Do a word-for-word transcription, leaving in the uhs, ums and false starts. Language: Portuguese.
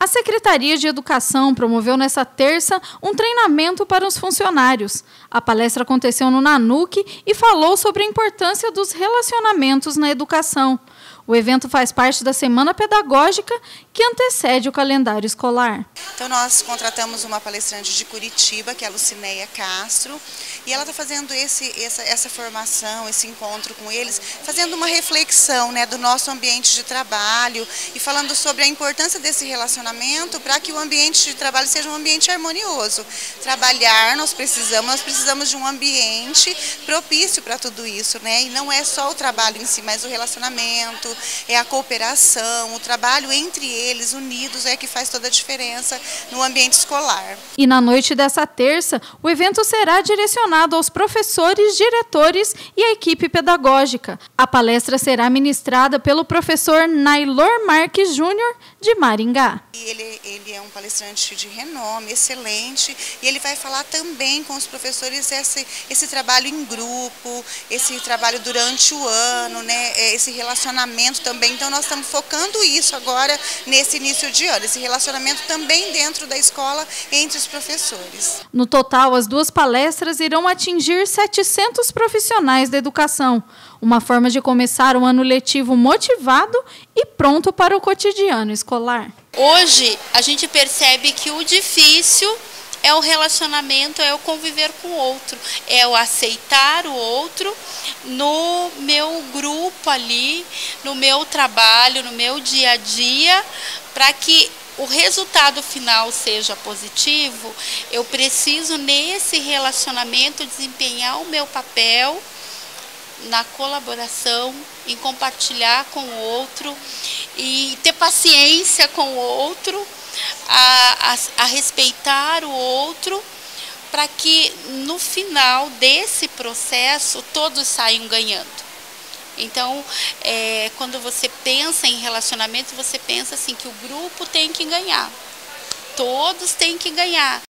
A Secretaria de Educação promoveu nesta terça um treinamento para os funcionários. A palestra aconteceu no Nanuque e falou sobre a importância dos relacionamentos na educação. O evento faz parte da Semana Pedagógica que antecede o calendário escolar. Então nós contratamos uma palestrante de Curitiba, que é a Lucinéia Castro, e ela está fazendo esse, essa, essa formação, esse encontro com eles, fazendo uma reflexão, né, do nosso ambiente de trabalho e falando sobre a importância desse relacionamento para que o ambiente de trabalho seja um ambiente harmonioso. Trabalhar, nós precisamos, nós precisamos de um ambiente propício para tudo isso, né? E não é só o trabalho em si, mas o relacionamento, é a cooperação, o trabalho entre eles, unidos, é que faz toda a diferença no ambiente escolar. E na noite dessa terça, o evento será direcionado aos professores, diretores e a equipe pedagógica. A palestra será ministrada pelo professor Nailor Marques Júnior, de Maringá. Ele, ele é um palestrante de renome, excelente, e ele vai falar também com os professores esse, esse trabalho em grupo, esse trabalho durante o ano, né, esse relacionamento também. Então nós estamos focando isso agora nesse início de ano, esse relacionamento também dentro da escola entre os professores. No total, as duas palestras irão atingir setecentos profissionais da educação, uma forma de começar o ano letivo motivado e pronto para o cotidiano escolar. Hoje a gente percebe que o difícil é o relacionamento, é o conviver com o outro, é o aceitar o outro no meu grupo ali, no meu trabalho, no meu dia a dia, para que o resultado final seja positivo. Eu preciso nesse relacionamento desempenhar o meu papel na colaboração, em compartilhar com o outro e ter paciência com o outro, a, a, a respeitar o outro, para que no final desse processo todos saiam ganhando. Então, é, quando você pensa em relacionamento, você pensa assim que o grupo tem que ganhar, todos têm que ganhar.